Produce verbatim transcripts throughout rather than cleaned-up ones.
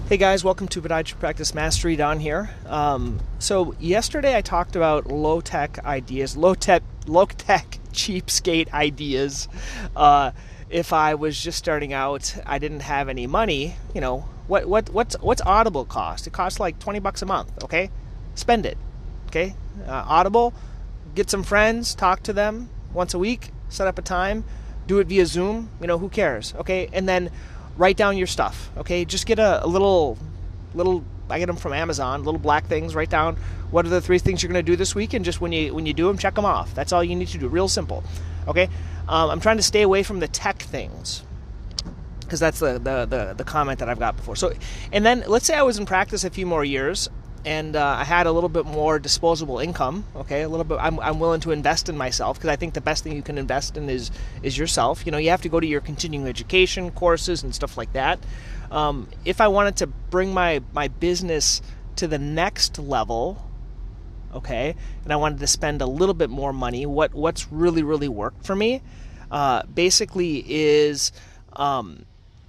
Hey guys, welcome to Podiatry Practice Mastery. Don here. Um, so yesterday I talked about low-tech ideas, low-tech, low-tech cheapskate ideas. Uh, if I was just starting out, I didn't have any money. You know, what what what's what's Audible cost? It costs like twenty bucks a month. Okay, spend it. Okay, uh, Audible. Get some friends, talk to them once a week. Set up a time. Do it via Zoom. You know, who cares? Okay, and then write down your stuff, okay? Just get a, a little, little. I get them from Amazon. Little black things. Write down what are the three things you're going to do this week, and just when you when you do them, check them off. That's all you need to do. Real simple, okay? Um, I'm trying to stay away from the tech things because that's the, the the the comment that I've got before. So, and then let's say I was in practice a few more years, and uh, I had a little bit more disposable income. Okay, a little bit. I'm I'm willing to invest in myself because I think the best thing you can invest in is is yourself. You know, you have to go to your continuing education courses and stuff like that. Um, if I wanted to bring my my business to the next level, okay, and I wanted to spend a little bit more money, what what's really really worked for me, uh, basically is um,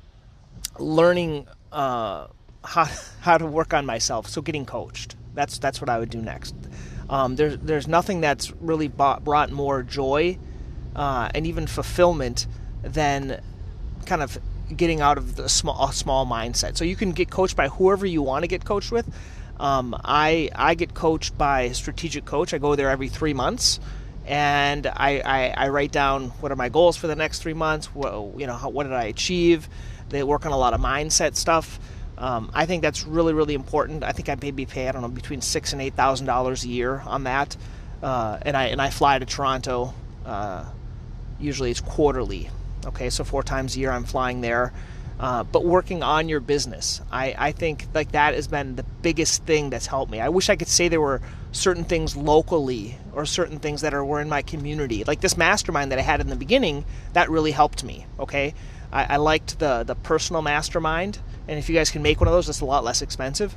learning. Uh, How, how to work on myself, so getting coached. That's that's what I would do next. Um, there's there's nothing that's really bought, brought more joy uh, and even fulfillment than kind of getting out of the small small mindset. So you can get coached by whoever you want to get coached with. Um, I I get coached by Strategic Coach. I go there every three months, and I, I, I write down what are my goals for the next three months. What, you know, how, what did I achieve? They work on a lot of mindset stuff. Um, I think that's really, really important. I think I maybe pay, I don't know, between six and eight thousand dollars a year on that, uh, and I and I fly to Toronto. Uh, usually, it's quarterly. Okay, so four times a year I'm flying there. Uh, but working on your business, I, I think like that has been the biggest thing that's helped me. I wish I could say there were certain things locally or certain things that are were in my community, like this mastermind that I had in the beginning. That really helped me. Okay, I, I liked the the personal mastermind. And if you guys can make one of those, it's a lot less expensive.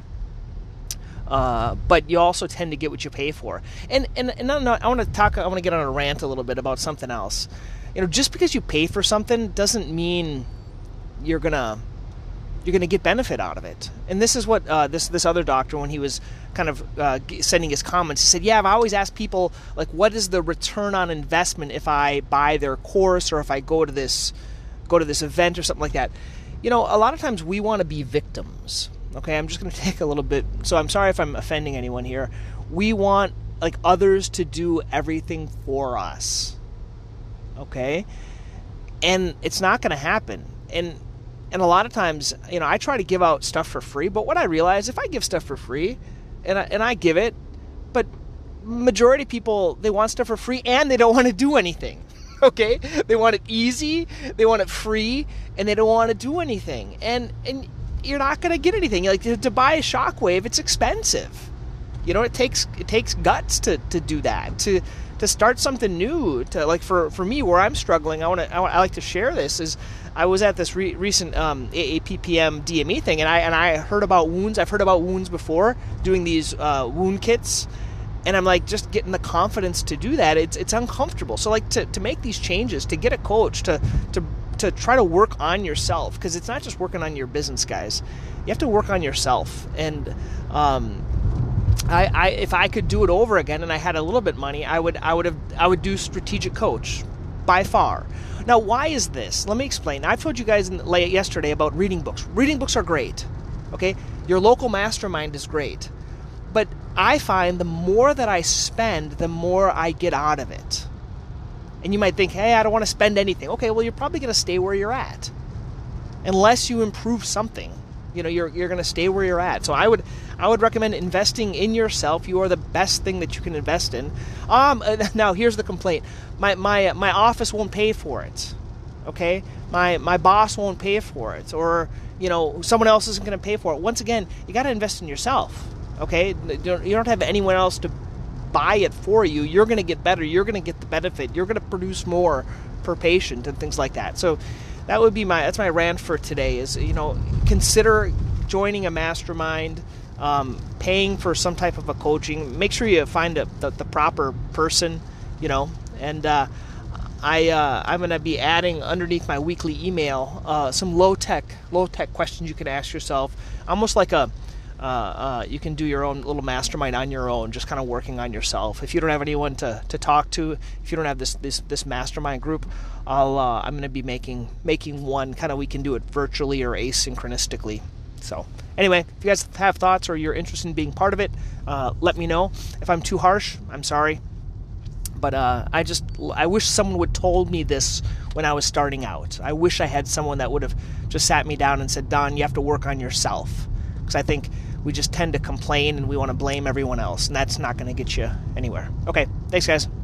Uh, but you also tend to get what you pay for. And and, and I, I want to talk. I want to get on a rant a little bit about something else. You know, just because you pay for something doesn't mean you're gonna you're gonna get benefit out of it. And this is what uh, this this other doctor, when he was kind of uh, sending his comments, he said, "Yeah, I've always asked people, like, what is the return on investment if I buy their course or if I go to this go to this event or something like that." You know, a lot of times we want to be victims. Okay, I'm just going to take a little bit. So I'm sorry if I'm offending anyone here. We want like others to do everything for us. Okay, and it's not going to happen. And and a lot of times, you know, I try to give out stuff for free. But what I realize, if I give stuff for free, and I, and I give it, but majority of people, they want stuff for free and they don't want to do anything. Okay, they want it easy, they want it free, and they don't want to do anything. And and you're not going to get anything. Like to, to buy a shockwave, it's expensive. You know, it takes it takes guts to, to do that. To to start something new. To like for, for me, where I'm struggling, I want to I, I like to share this. Is I was at this re- recent um, A A P P M D M E thing, and I and I heard about wounds. I've heard about wounds before, doing these uh, wound kits. And I'm like, just getting the confidence to do that, it's it's uncomfortable. So like to, to make these changes, to get a coach, to to to try to work on yourself, because it's not just working on your business, guys. You have to work on yourself. And um, I, I if I could do it over again and I had a little bit of money, I would I would have I would do Strategic Coach by far. Now, why is this? Let me explain. I've told you guys in, like, yesterday about reading books. Reading books are great. Okay, your local mastermind is great. But I find the more that I spend, the more I get out of it. And you might think, hey, I don't want to spend anything. Okay, well, you're probably going to stay where you're at. Unless you improve something. You know, you're you're going to stay where you're at. So I would I would recommend investing in yourself. You are the best thing that you can invest in. Um, now, here's the complaint. My my my office won't pay for it. Okay? My my boss won't pay for it. Or, you know, someone else isn't going to pay for it. Once again, you got to invest in yourself. Okay, you don't have anyone else to buy it for you. You're going to get better. You're going to get the benefit. You're going to produce more per patient and things like that. So that would be my that's my rant for today. Is, you know, consider joining a mastermind, um, paying for some type of a coaching. Make sure you find a, the, the proper person. You know, and uh, I uh, I'm gonna be adding underneath my weekly email uh, some low tech low tech questions you can ask yourself, almost like a uh, uh, you can do your own little mastermind on your own, just kind of working on yourself. If you don't have anyone to, to talk to, if you don't have this this, this mastermind group, I'll uh, I'm gonna be making making one kind of we can do it virtually or asynchronistically. So anyway, if you guys have thoughts or you're interested in being part of it, uh, let me know. If I'm too harsh, I'm sorry. But uh, I just, I wish someone would told me this when I was starting out. I wish I had someone that would have just sat me down and said, Don, you have to work on yourself. Because I think we just tend to complain and we want to blame everyone else. And that's not going to get you anywhere. Okay, thanks guys.